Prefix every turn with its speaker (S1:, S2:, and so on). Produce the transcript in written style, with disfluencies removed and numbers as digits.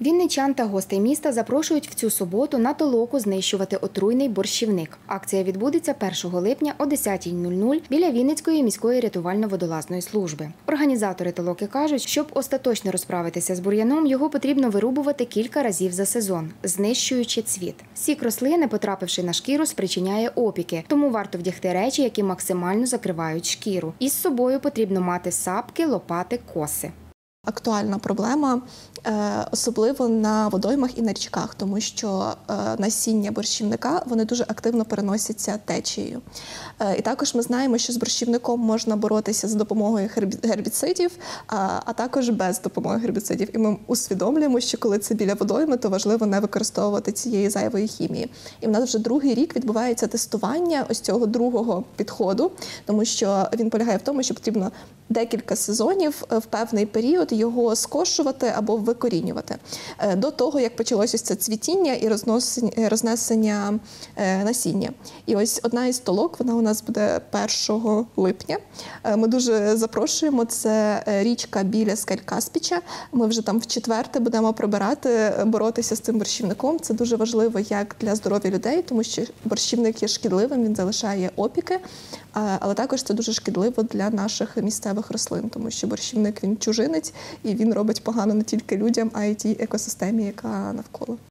S1: Вінничан та гостей міста запрошують в цю суботу на толоку знищувати отруйний борщівник. Акція відбудеться 1 липня о 10:00 біля Вінницької міської рятувально-водолазної служби. Організатори толоки кажуть, щоб остаточно розправитися з бур'яном, його потрібно вирубувати кілька разів за сезон, знищуючи цвіт. Сік рослини, потрапивши на шкіру, спричиняє опіки, тому варто вдягти речі, які максимально закривають шкіру. Із собою потрібно мати сапки, лопати, коси.
S2: Актуальна проблема, особливо на водоймах і на річках, тому що насіння борщівника, вони дуже активно переносяться течією. І також ми знаємо, що з борщівником можна боротися за допомогою гербіцидів, а також без допомоги гербіцидів. І ми усвідомлюємо, що коли це біля водойми, то важливо не використовувати цієї зайвої хімії. І в нас вже другий рік відбувається тестування ось цього другого підходу, тому що він полягає в тому, що потрібно декілька сезонів в певний період його скошувати або викорінювати. До того, як почалося це цвітіння і рознесення насіння. І ось одна із толок, вона у нас буде 1 липня. Ми дуже запрошуємо, це річка біля Скель-Каспіча. Ми вже там вчетверте будемо прибирати, боротися з цим борщівником. Це дуже важливо як для здоров'я людей, тому що борщівник є шкідливим, він залишає опіки, але також це дуже шкідливо для наших місцевих рослин, тому що борщівник, він чужинець, і він робить погано не тільки людям, а й тій екосистемі, яка навколо.